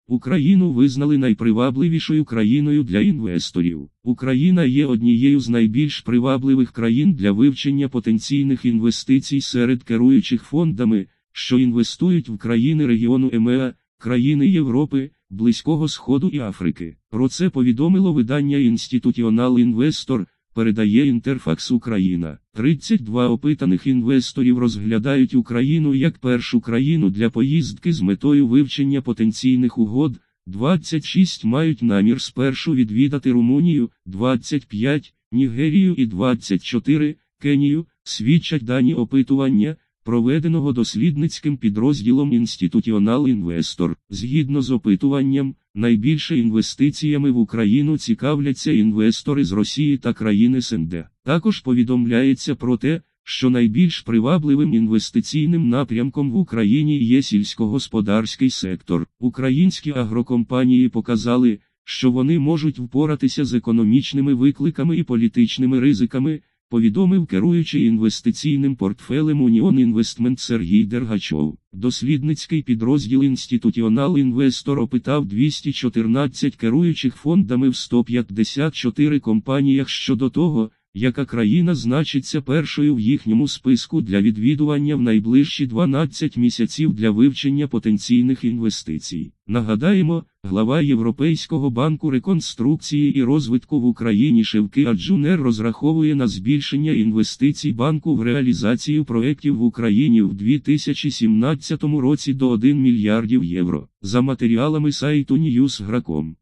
Україну визнали найпривабливішою країною для інвесторів. Україна є однією з найбільш привабливих країн для вивчення потенційних інвестицій серед керуючих фондами, що інвестують в країни регіону ЕМЕА, країни Європи, Близького Сходу і Африки. Про це повідомило видання Institutional Investor, передає Інтерфакс Україна. 32 опитаних інвесторів розглядають Україну як першу країну для поїздки з метою вивчення потенційних угод, 26 мають намір спершу відвідати Румунію, 25 – Нігерію і 24 – Кенію, свідчать дані опитування, проведеного дослідницьким підрозділом Institutional Investor. Згідно з опитуванням, найбільше інвестиціями в Україну цікавляться інвестори з Росії та країн СНД. Також повідомляється про те, що найбільш привабливим інвестиційним напрямком в Україні є сільськогосподарський сектор. Українські агрокомпанії показали, що вони можуть впоратися з економічними викликами і політичними ризиками, повідомив керуючий інвестиційним портфелем Union Investment Сергій Дергачов. Дослідницький підрозділ Institutional Investor опитав 214 керуючих фондами в 154 компаніях щодо того, яка країна значиться першою в їхньому списку для відвідування в найближчі 12 місяців для вивчення потенційних інвестицій. Нагадаємо, глава Європейського банку реконструкції і розвитку в Україні Шевки Аджунер розраховує на збільшення інвестицій банку в реалізацію проєктів в Україні в 2017 році до 1 мільярдів євро. За матеріалами сайту Newsgro.com.